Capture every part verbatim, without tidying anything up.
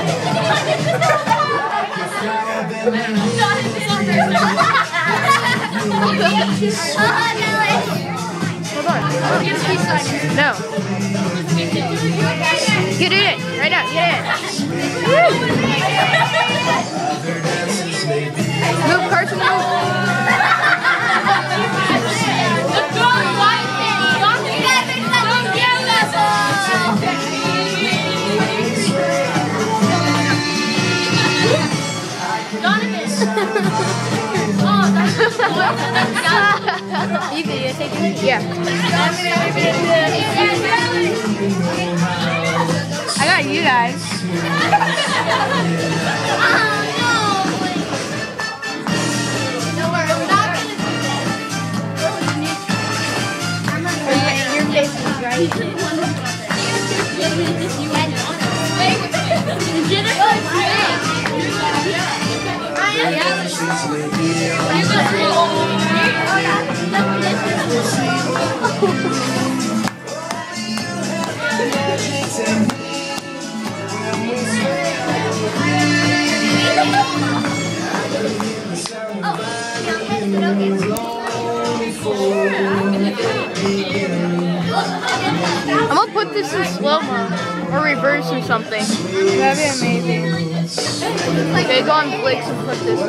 Hold on. No. Get in. Right now. Get in. Move, Carson. Move. You video taking it? Yeah. I got you guys. Your face is right. I'm gonna put this in slow-mo or reverse or something. That'd be amazing. Okay, go on Blix and put this.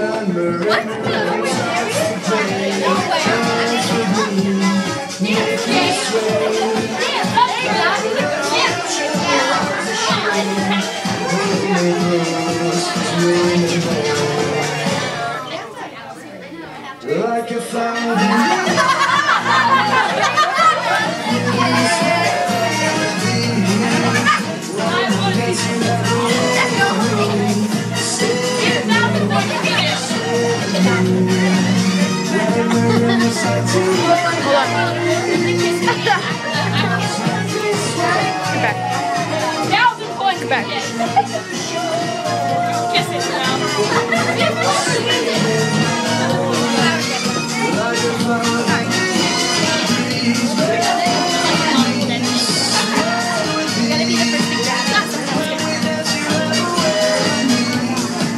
Like a flower. Let's go.